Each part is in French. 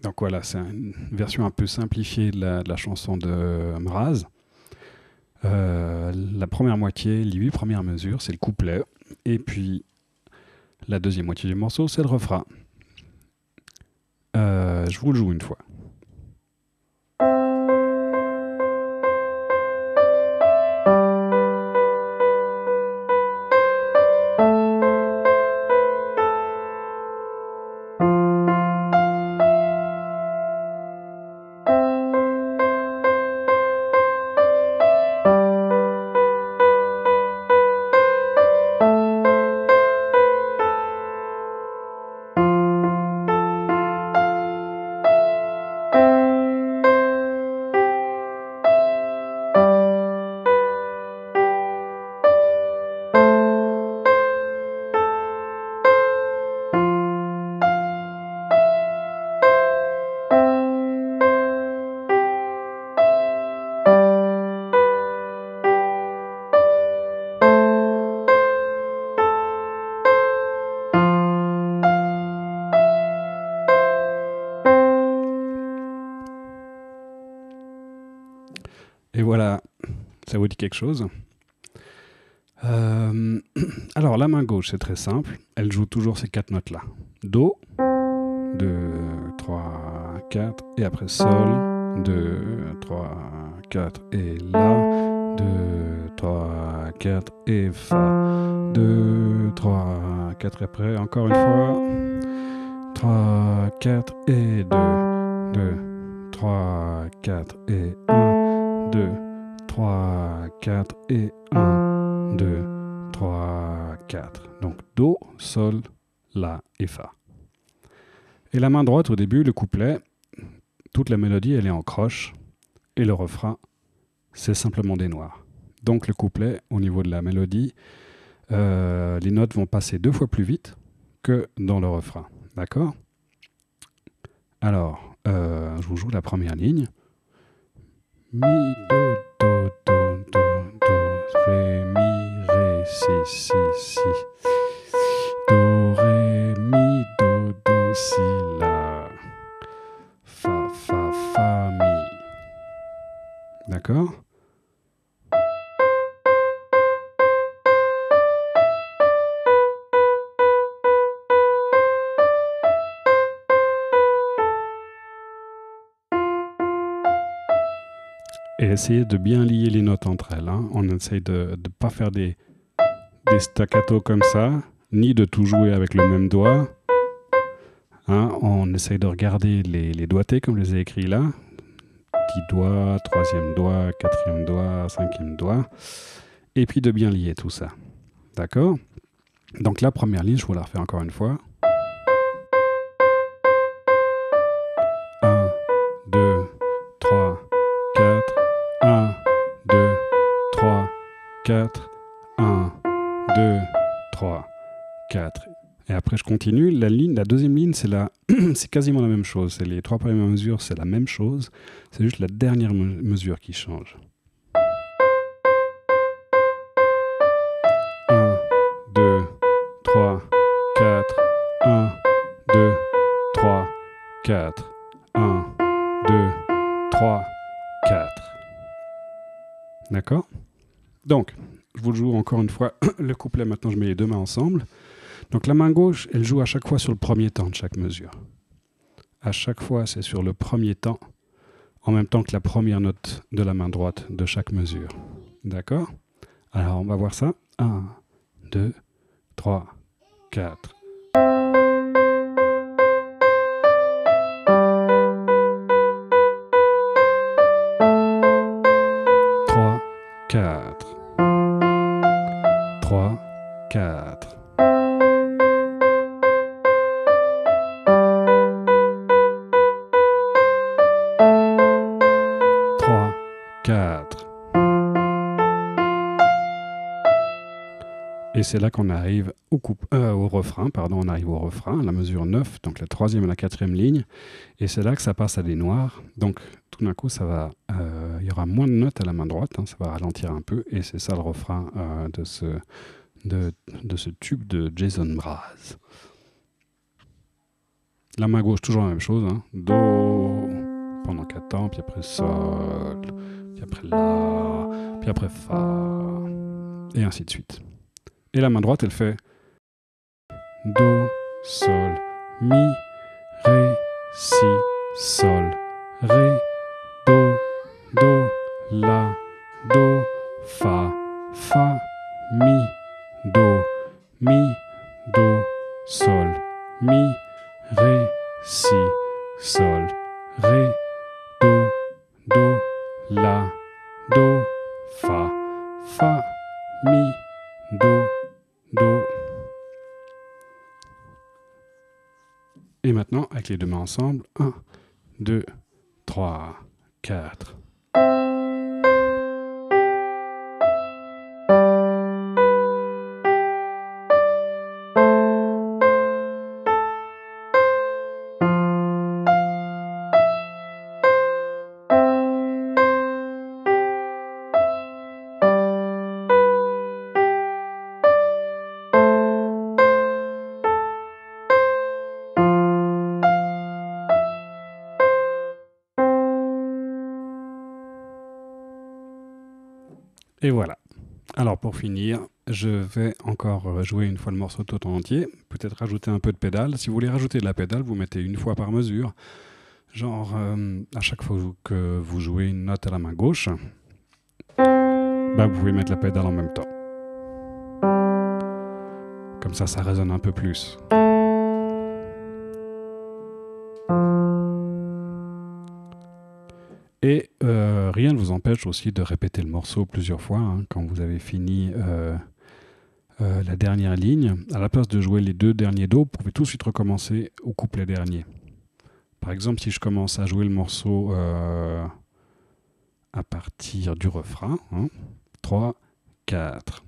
Donc voilà, c'est une version un peu simplifiée de la chanson de Mraz. La première moitié, les 8 premières mesures, c'est le couplet. Et puis, la deuxième moitié du morceau, c'est le refrain. Je vous le joue une fois. Et voilà, ça vous dit quelque chose? Alors, la main gauche, c'est très simple. Elle joue toujours ces 4 notes-là. Do, 2, 3, 4, et après Sol, 2, 3, 4, et La, 2, 3, 4, et Fa, 2, 3, 4, et après, encore une fois, 3, 4, et 2, 2, 3, 4, et 1, 2, 3, 4, et 1, 2, 3, 4. Donc Do, Sol, La et Fa. Et la main droite, au début, le couplet, toute la mélodie, elle est en croche. Et le refrain, c'est simplement des noirs. Donc le couplet, au niveau de la mélodie, les notes vont passer 2 fois plus vite que dans le refrain. D'accord? Alors, je vous joue la première ligne. Mi, do, do, do, do, do, ré, mi, ré, si, si, si. Do, ré, mi, do, si, la. Fa, fa, fa, mi. D'accord? Et essayez de bien lier les notes entre elles. Hein. On essaye de ne pas faire des staccato comme ça, ni de tout jouer avec le même doigt. Hein, on essaye de regarder les doigtés comme je les ai écrits là. 10 doigts, 3e doigt, 4e doigt, 5e doigt. Et puis de bien lier tout ça. D'accord? Donc la première ligne, je vous la refais encore une fois. 1, 2, 3, 4, 1, 2, 3, 4, 1, 2, 3, 4. Et après, je continue. La deuxième ligne, c'est quasiment la même chose. C'est les 3 premières mesures, c'est la même chose. C'est juste la dernière mesure qui change. 1, 2, 3, 4, 1, 2, 3, 4, 1, 2, 3, 4. D'accord? Donc, je vous le joue encore une fois. Le couplet, maintenant, je mets les 2 mains ensemble. Donc la main gauche, elle joue à chaque fois sur le premier temps de chaque mesure. À chaque fois, c'est sur le premier temps, en même temps que la première note de la main droite de chaque mesure. D'accord? Alors, on va voir ça. 1, 2, 3, 4. 3, 4. 3, 4. 3, 4. Et c'est là qu'on arrive au refrain, on arrive au refrain, la mesure 9, donc la 3e et la 4e ligne, et c'est là que ça passe à des noirs, donc tout d'un coup il y aura moins de notes à la main droite, hein, ça va ralentir un peu, et c'est ça le refrain de ce tube de Jason Mraz. La main gauche, toujours la même chose. Hein. Do pendant 4 temps, puis après Sol, puis après La, puis après Fa, et ainsi de suite. Et la main droite, elle fait Do, Sol, Mi, Ré, Si, Sol, Ré, Do, La, Do, Fa, Fa, Mi, Do, Sol, Mi, Ré, Si, Sol, Ré, Do, La, Do, Fa, Fa, Mi, Do. Et maintenant, avec les deux mains ensemble, 1, 2, 3, 4. Et voilà. Alors pour finir, je vais encore jouer une fois le morceau tout en entier, peut-être rajouter un peu de pédale. Si vous voulez rajouter de la pédale, vous mettez une fois par mesure. Genre, à chaque fois que vous jouez une note à la main gauche, bah, vous pouvez mettre la pédale en même temps. Comme ça résonne un peu plus. Et rien ne vous empêche aussi de répéter le morceau plusieurs fois. Hein, quand vous avez fini la dernière ligne, à la place de jouer les 2 derniers Do, vous pouvez tout de suite recommencer au couplet dernier. Par exemple, si je commence à jouer le morceau à partir du refrain, hein, 3, 4.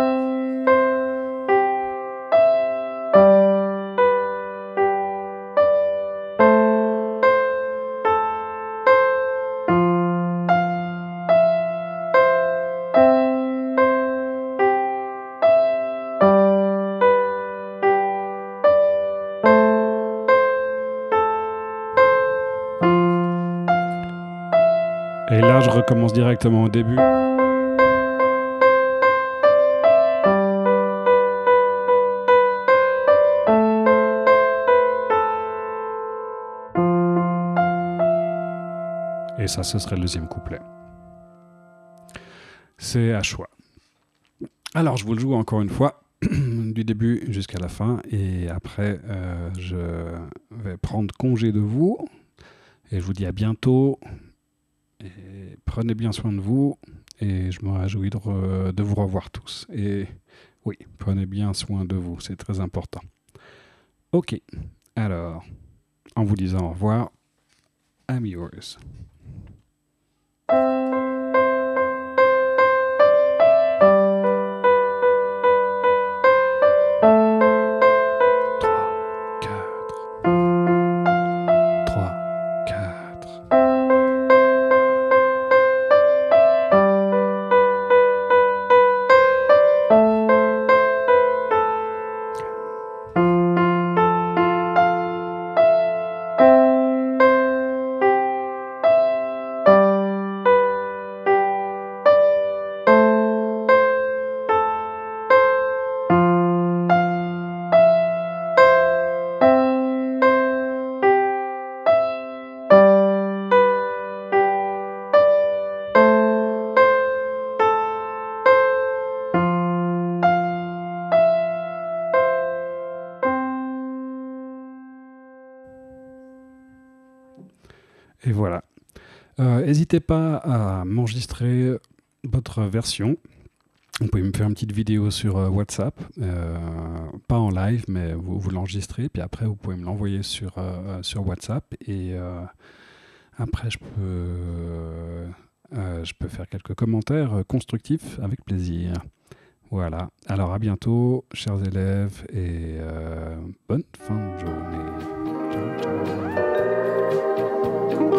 Et là, je recommence directement au début. Et ça, ce serait le deuxième couplet. C'est à choix. Alors, je vous le joue encore une fois, du début jusqu'à la fin. Et après, je vais prendre congé de vous. Et je vous dis à bientôt. Et prenez bien soin de vous. Et je me réjouis de vous revoir tous. Et oui, prenez bien soin de vous. C'est très important. Ok. Alors, en vous disant au revoir, I'm yours. Et voilà. N'hésitez pas à m'enregistrer votre version. Vous pouvez me faire une petite vidéo sur WhatsApp, pas en live, mais vous l'enregistrez, puis après vous pouvez me l'envoyer sur WhatsApp, et après je peux faire quelques commentaires constructifs avec plaisir. Voilà. Alors à bientôt, chers élèves, et bonne fin de journée. Ciao, ciao.